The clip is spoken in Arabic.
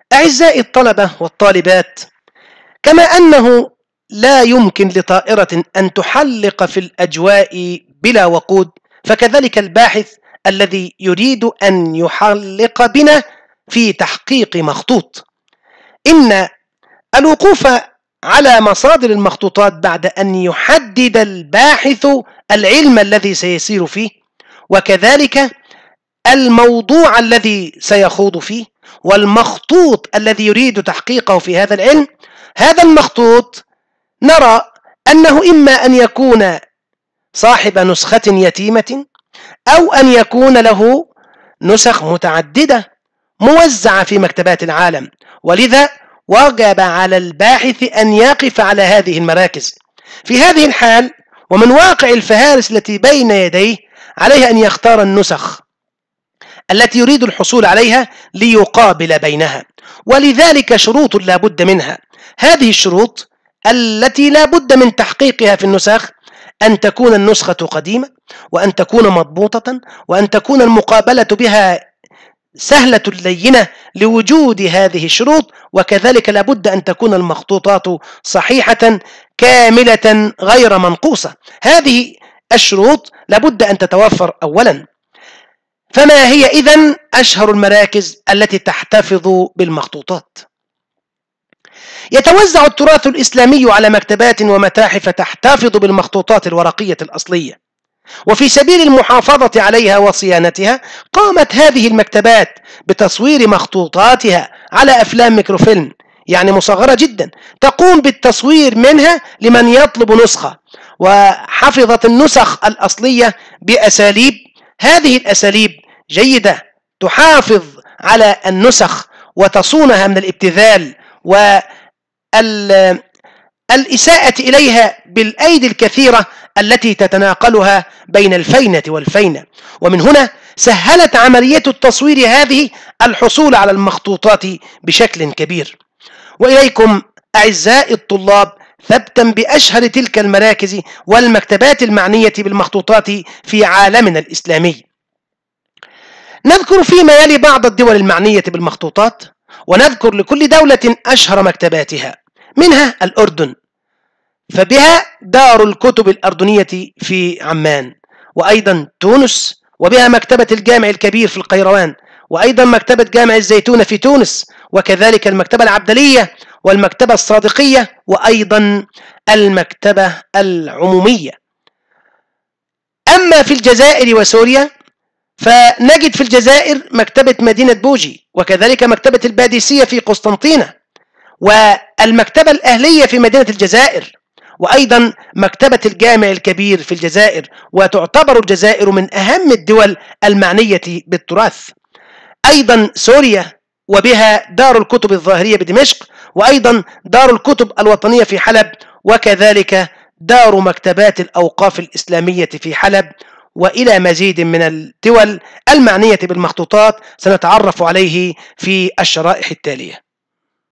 أعزائي الطلبة والطالبات، كما أنه لا يمكن لطائرة أن تحلق في الأجواء بلا وقود، فكذلك الباحث الذي يريد أن يحلق بنا في تحقيق مخطوط. إن الوقوف على مصادر المخطوطات بعد أن يحدد الباحث العلم الذي سيسير فيه، وكذلك الموضوع الذي سيخوض فيه، والمخطوط الذي يريد تحقيقه في هذا العلم. هذا المخطوط نرى أنه إما أن يكون صاحب نسخة يتيمة، أو أن يكون له نسخ متعددة موزعة في مكتبات العالم، ولذا وجب على الباحث أن يقف على هذه المراكز. في هذه الحال ومن واقع الفهارس التي بين يديه، عليه أن يختار النسخ التي يريد الحصول عليها ليقابل بينها، ولذلك شروط لا بد منها. هذه الشروط التي لا بد من تحقيقها في النسخ: أن تكون النسخة قديمة، وأن تكون مضبوطة، وأن تكون المقابلة بها سهلة لينة لوجود هذه الشروط، وكذلك لا بد أن تكون المخطوطات صحيحة كاملة غير منقوصة. هذه الشروط لا بد أن تتوفر أولا. فما هي إذن أشهر المراكز التي تحتفظ بالمخطوطات؟ يتوزع التراث الإسلامي على مكتبات ومتاحف تحتفظ بالمخطوطات الورقية الأصلية، وفي سبيل المحافظة عليها وصيانتها قامت هذه المكتبات بتصوير مخطوطاتها على أفلام ميكروفيلم، يعني مصغرة جدا، تقوم بالتصوير منها لمن يطلب نسخة، وحفظت النسخ الأصلية بأساليب. هذه الأساليب جيدة تحافظ على النسخ وتصونها من الابتذال والإساءة إليها بالأيدي الكثيرة التي تتناقلها بين الفينة والفينة. ومن هنا سهلت عملية التصوير هذه الحصول على المخطوطات بشكل كبير. وإليكم أعزائي الطلاب ثبتا بأشهر تلك المراكز والمكتبات المعنية بالمخطوطات في عالمنا الإسلامي. نذكر فيما يلي بعض الدول المعنية بالمخطوطات، ونذكر لكل دولة أشهر مكتباتها. منها الأردن، فبها دار الكتب الأردنية في عمان، وأيضا تونس وبها مكتبة الجامع الكبير في القيروان، وأيضا مكتبة جامع الزيتون في تونس، وكذلك المكتبة العبدلية والمكتبة الصادقية، وأيضا المكتبة العمومية. أما في الجزائر وسوريا فنجد في الجزائر مكتبة مدينة بوجي، وكذلك مكتبة الباديسية في قسطنطينة، والمكتبة الأهلية في مدينة الجزائر، وأيضا مكتبة الجامع الكبير في الجزائر. وتعتبر الجزائر من أهم الدول المعنية بالتراث. أيضا سوريا وبها دار الكتب الظاهرية بدمشق، وأيضا دار الكتب الوطنية في حلب، وكذلك دار مكتبات الأوقاف الإسلامية في حلب، وإلى مزيد من الدول المعنية بالمخطوطات سنتعرف عليه في الشرائح التالية.